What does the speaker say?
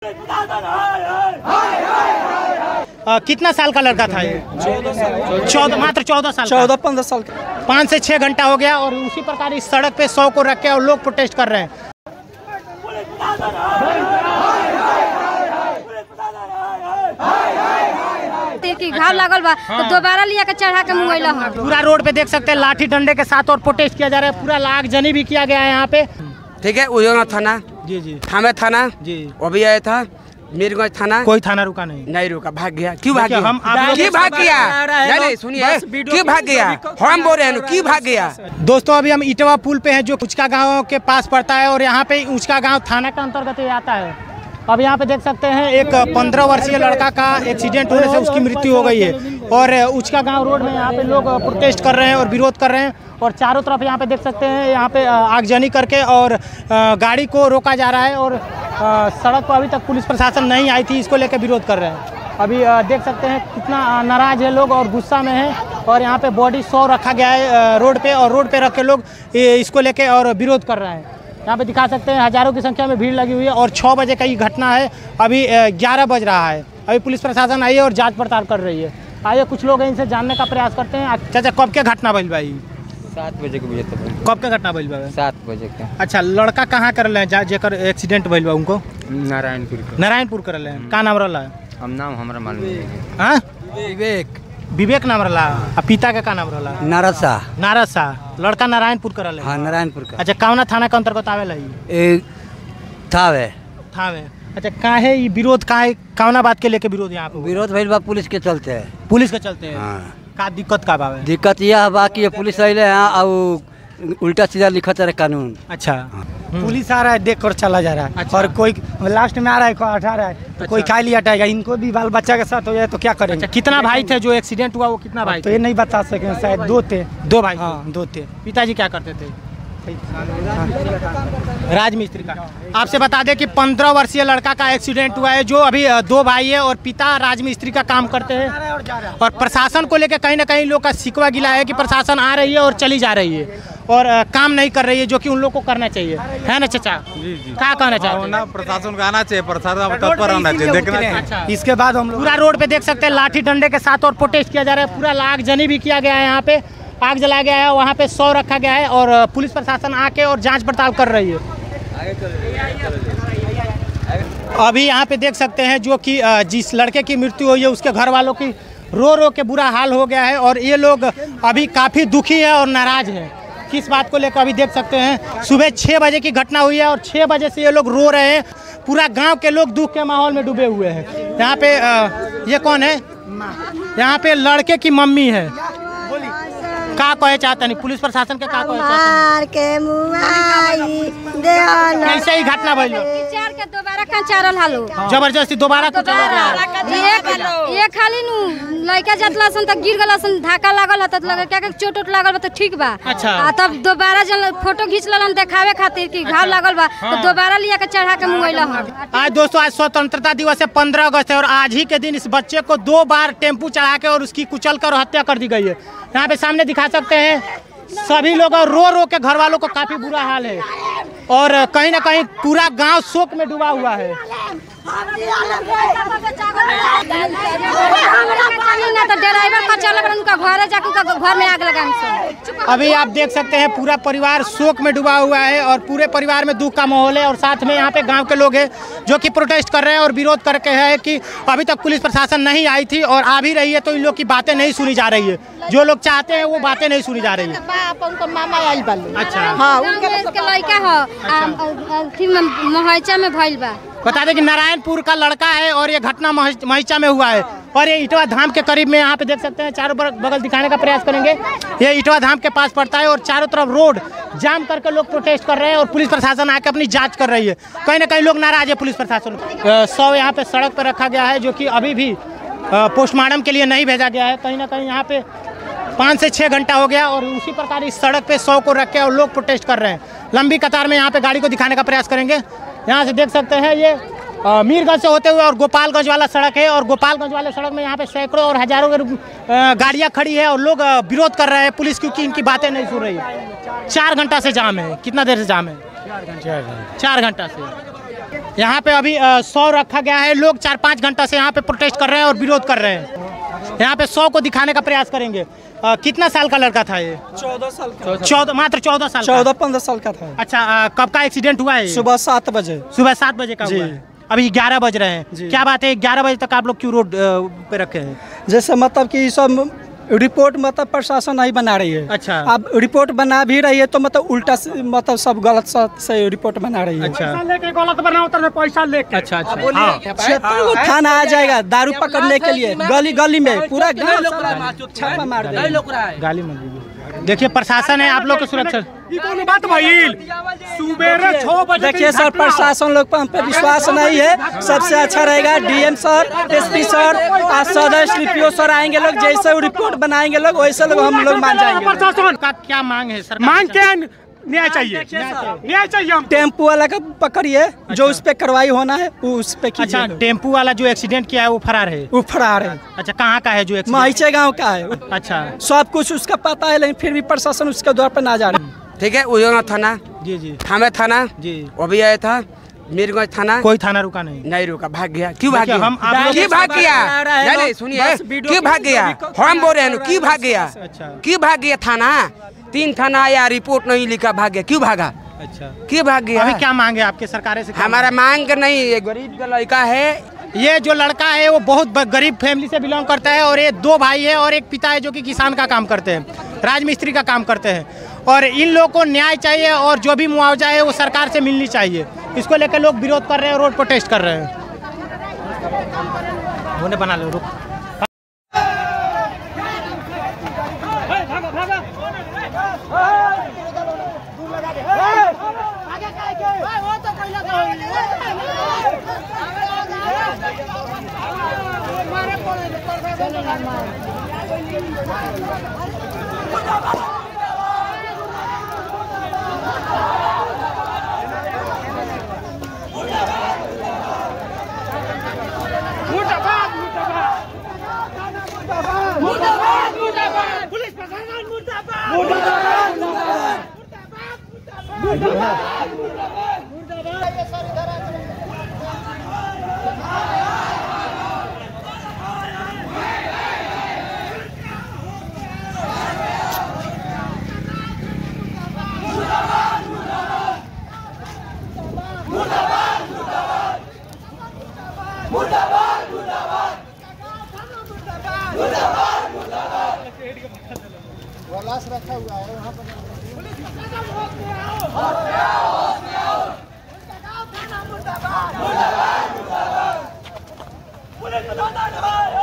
कितना साल का लड़का था ये? 14 मात्र 14 साल 14-15 साल का। 5 से 6 घंटा हो गया और उसी प्रकार इस सड़क पे 100 को रख के और लोग प्रोटेस्ट कर रहे हैं। की घाव लागल बा तो दोबारा लिया के चढ़ा के मुंगैला है। पूरा रोड पे देख सकते हैं लाठी डंडे के साथ और प्रोटेस्ट किया जा रहा है। पूरा आगजनी भी किया गया है यहाँ पे। ठीक है, उजोना थाना जी थामे थाना जी वो भी आया था। मीरगंज थाना कोई थाना रुका नहीं रुका, भाग गया। क्यों भाग गया? हम क्यों भाग गया? नहीं सुनिए, क्यों भाग गया? हम बोल रहे हैं क्यों भाग गया? दोस्तों अभी हम इटवा पुल पे हैं जो उचका गांव के पास पड़ता है और यहाँ पे उचका गांव थाना का अंतर्गत आता है। अब यहाँ पे देख सकते हैं एक 15 वर्षीय लड़का का एक्सीडेंट होने से उसकी मृत्यु हो गई है और उचका गांव रोड में यहाँ पे लोग प्रोटेस्ट कर रहे हैं और विरोध कर रहे हैं और चारों तरफ यहाँ पे देख सकते हैं यहाँ पे आगजनी करके और गाड़ी को रोका जा रहा है और सड़क पर अभी तक पुलिस प्रशासन नहीं आई थी, इसको लेकर विरोध कर रहे हैं। अभी देख सकते हैं कितना नाराज है लोग और गुस्सा में है और यहाँ पे बॉडी 100 रखा गया है रोड पे और रोड पे रख के लोग इसको लेके और विरोध कर रहे हैं। यहाँ पे दिखा सकते हैं हजारों की संख्या में भीड़ लगी हुई है और 6 बजे का ये घटना है। अभी 11 बज रहा है। अभी पुलिस प्रशासन आई है और जांच पड़ताल कर रही है। आइए कुछ लोग इनसे जानने का प्रयास करते हैं। चाचा कब के घटना भइल भाई? 7 बजे के बजे। कब के घटना भइल बा? 7 बजे के। अच्छा, लड़का कहाँ कर रहे हैं जेकर एक्सीडेंट भइल बा? उनको नारायणपुर कर रहे हैं। का नाम रहा है? हम नाम हमारा मालूम नहीं। हाँ, विवेक नाम रहा। पिता का नाम रहा? नारद शाह। लड़का नारायणपुर कर रहे हैं। हाँ, नारायणपुर का। अच्छा, कौना थाना के अंतर्गत आवेला? थावे। अच्छा, काहे ये विरोध कौना बात के लेके विरोध यहाँ पे? विरोध भइल बा पुलिस के चलते है। पुलिस के चलते हैं। हाँ। का दिक्कत का बा? दिक्कत यह बा कि पुलिस अइले हैं और उल्टा सीधा लिखत है कानून। अच्छा, पुलिस आ रहा है देख कर चला जा रहा है। अच्छा। और कोई लास्ट में आ रहा है, कोई हटा रहा है तो अच्छा। कोई खाली हटाएगा। इनको भी बाल बच्चा के साथ हो जाए तो क्या करेंगे? अच्छा, कितना भाई थे जो एक्सीडेंट हुआ? वो कितना भाई तो ये नहीं बता सके, शायद 2 थे। 2 भाई? हाँ, 2 थे। पिताजी क्या करते थे? राजमिस्त्री का। आपसे बता दें कि 15 वर्षीय लड़का का एक्सीडेंट हुआ है जो अभी 2 भाई है और पिता राजमिस्त्री का काम करते हैं और प्रशासन को लेकर कहीं ना कहीं लोग का शिकवा गिला है कि प्रशासन आ रही है और चली जा रही है और काम नहीं कर रही है, जो कि उन लोग को करना चाहिए, है ना चाचा? क्या कहना चाहते हैं? प्रशासन का आना चाहिए, प्रशासन तत्पर रहना चाहिए, देखना चाहिए। इसके बाद हम लोग पूरा रोड पे देख सकते हैं लाठी डंडे के साथ और प्रोटेस्ट किया जा रहा है। पूरा आगजनी भी किया गया है, यहाँ पे आग जलाया गया है, वहाँ पे 100 रखा गया है और पुलिस प्रशासन आके और जांच पड़ताल कर रही है। अभी यहाँ पे देख सकते हैं जो कि जिस लड़के की मृत्यु हुई है उसके घर वालों की रो के बुरा हाल हो गया है और ये लोग अभी काफ़ी दुखी है और नाराज हैं। किस बात को लेकर अभी देख सकते हैं सुबह 6 बजे की घटना हुई है और 6 बजे से ये लोग रो रहे हैं। पूरा गांव के लोग दुख के माहौल में डूबे हुए हैं। यहाँ पे ये कौन है? यहाँ पे लड़के की मम्मी है। का कहे चाहता नहीं पुलिस प्रशासन के? का कहे चाहता कैसे ही घटना भइल? के दोबारा का चारल हालो जबरदस्ती दोबारा कुछ ये खाली नु लइका जतला सन त गिर गला सन, धक्का लागल ह त लगे क्या चोट लागल बा तो ठीक बा। अच्छा। तब दोबारा जन फोटो खींच ललन देखावे खातिर कि घाव लागल बा तो दोबारा लिया के चढ़ा के मुंगैला ह। आज दोस्तों आज स्वतंत्रता दिवस है 15 अगस्त है और आज ही के दिन इस बच्चे को 2 बार टेम्पू चढ़ा के और उसकी कुचल कर हत्या कर दी गई है। यहाँ पे सामने दिखा सकते हैं सभी लोग रो के घर वालों को काफी बुरा हाल है और कहीं ना कहीं पूरा गांव शोक में डूबा हुआ है। अभी आप देख सकते हैं पूरा परिवार शोक में डूबा हुआ है और पूरे परिवार में दुख का माहौल है और साथ में यहाँ पे गांव के लोग हैं जो कि प्रोटेस्ट कर रहे हैं और विरोध करके है कि अभी तक पुलिस प्रशासन नहीं आई थी और आ भी रही है तो इन लोग की बातें नहीं सुनी जा रही है। जो लोग चाहते हैं वो बातें नहीं सुनी जा रही है। अच्छा, हाँ, उनके लड़का है मोहचा में भइल बा। बता दें कि नारायणपुर का लड़का है और ये घटना महिचा में हुआ है और ये इटवा धाम के करीब में यहाँ पे देख सकते हैं। चारों बगल दिखाने का प्रयास करेंगे। ये इटवा धाम के पास पड़ता है और चारों तरफ रोड जाम करके लोग प्रोटेस्ट कर रहे हैं और पुलिस प्रशासन आके अपनी जांच कर रही है। कहीं ना कहीं लोग नाराज है पुलिस प्रशासन। 100 यहाँ पे सड़क पर रखा गया है जो कि अभी भी पोस्टमार्टम के लिए नहीं भेजा गया है। कहीं ना कहीं यहाँ पे 5 से 6 घंटा हो गया और उसी प्रकार इस सड़क पे 100 को रख के और लोग प्रोटेस्ट कर रहे हैं। लंबी कतार में यहाँ पे गाड़ी को दिखाने का प्रयास करेंगे। यहाँ से देख सकते हैं ये मीरगंज से होते हुए और गोपालगंज वाला सड़क है और गोपालगंज वाले सड़क में यहाँ पे सैकड़ों और हजारों गाड़ियाँ खड़ी है और लोग विरोध कर रहे हैं पुलिस क्योंकि इनकी बातें नहीं सुन रही। 4 घंटा से जाम है। कितना देर से जाम है? 4 घंटा से। यहाँ पे अभी 100 रखा गया है। लोग 4-5 घंटा से यहाँ पे प्रोटेस्ट कर रहे हैं और विरोध कर रहे हैं। यहाँ पे 100 को दिखाने का प्रयास करेंगे। कितना साल का लड़का था ये? 14 साल का। मात्र 14 साल? 14-15 साल का था। अच्छा, कब का एक्सीडेंट हुआ है? सुबह 7 बजे। सुबह 7 बजे का हुआ है। अभी 11 बज रहे हैं। क्या बात है, 11 बजे तक आप लोग क्यों रोड पे रखे हैं? जैसे मतलब कि सब रिपोर्ट मतलब प्रशासन नहीं बना रही है। अच्छा। अब रिपोर्ट बना भी रही है तो मतलब उल्टा मतलब सब गलत से रिपोर्ट बना रही है। अच्छा। गलत बनाओ तो पैसा लेके। अच्छा अच्छा। थाना आ जाएगा दारू पकड़ने के लिए, गली गली में पूरा छापा मार देगा। गाली मत दीजिए। देखिए, प्रशासन है आप लोग की सुरक्षा। देखिए सर, प्रशासन लोग पर हम पे विश्वास नहीं है। सबसे अच्छा रहेगा डीएम सर, एसपी सर और सदर एसडीपीओ सर आएंगे लोग, जैसे रिपोर्ट बनाएंगे लोग वैसे लोग हम लोग मान जाएंगे। प्रशासन का क्या मांग है सर? मांग क्या? न्याय चाहिए, न्याय चाहिए। टेम्पू वाला का पकड़िए। जो उस पे कार्रवाई होना है वो उस पे कीजिए। अच्छा, टेम्पू वाला जो एक्सीडेंट किया है वो फरार है? वो फरार है। अच्छा, कहाँ का है जो एक्सीडेंट? माहिचे गांव का है। अच्छा, सब कुछ उसका पता है, लेकिन फिर भी प्रशासन उसके द्वार पर ना जा रहे। ठीक है, उजोगा थाना जी थामे थाना जी, वो भी आया था। मीरगंज थाना कोई थाना रुका नहीं रुका, भाग गया। क्यों भाग गया? हम आप क्यों भाग गया? नहीं सुनिए, क्यों भाग गया? हम बोल रहे हैं क्यों भाग गया? अच्छा, क्यों भाग गया? थाना 3 थाना आया, रिपोर्ट नहीं लिखा, भाग गया। क्यों भागा? अच्छा, क्यों भाग गया? अभी क्या मांगे आपके सरकार से? हमारा मांग नहीं, ये गरीब का लड़का है। ये जो लड़का है वो बहुत गरीब फैमिली से बिलोंग करता है और ये 2 भाई है और एक पिता है जो कि किसान का काम करते हैं, राजमिस्त्री का काम करते हैं। और इन लोगों को न्याय चाहिए और जो भी मुआवजा है वो सरकार से मिलनी चाहिए। इसको लेकर लोग विरोध कर रहे हैं, रोड प्रोटेस्ट कर रहे हैं। होने बना लो, रुक। पुलिस प्रशासन मुर्दाबाद, मुर्दाबाद, मुर्दाबाद, रखा हुआ है वहाँ पर। पुलिस